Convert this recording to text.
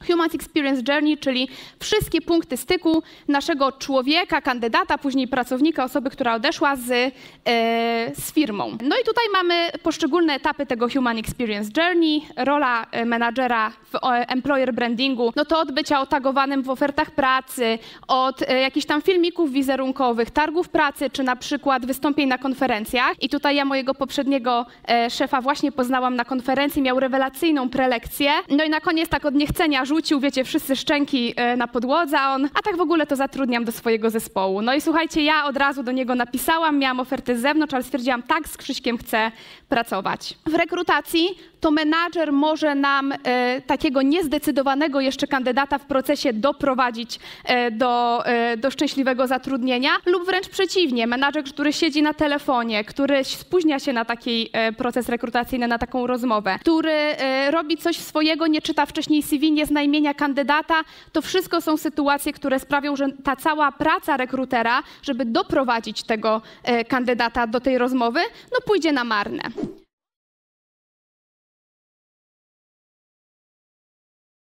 Human Experience Journey, czyli wszystkie punkty styku naszego człowieka, kandydata, później pracownika, osoby, która odeszła z firmą. No i tutaj mamy poszczególne etapy tego Human Experience Journey. Rola menadżera w employer brandingu, no to od bycia otagowanym w ofertach pracy, od jakichś tam filmików wizerunkowych, targów pracy, czy na przykład wystąpień na konferencjach. I tutaj ja mojego poprzedniego szefa właśnie poznałam na konferencji, miał rewelacyjną prelekcję. No i na koniec tak od niechcenia rzucił, wiecie, wszyscy szczęki na podłodze, a on, a tak w ogóle to zatrudniam do swojego zespołu. No i słuchajcie, ja od razu do niego napisałam, miałam ofertę z zewnątrz, ale stwierdziłam, tak, z Krzyśkiem chcę pracować. W rekrutacji to menadżer może nam takiego niezdecydowanego jeszcze kandydata w procesie doprowadzić do szczęśliwego zatrudnienia lub wręcz przeciwnie, menadżer, który siedzi na telefonie, który spóźnia się na taki proces rekrutacyjny, na taką rozmowę, który robi coś swojego, nie czyta wcześniej CV, nie zna imienia kandydata, to wszystko są sytuacje, które sprawią, że ta cała praca rekrutera, żeby doprowadzić tego kandydata do tej rozmowy, no pójdzie na marne.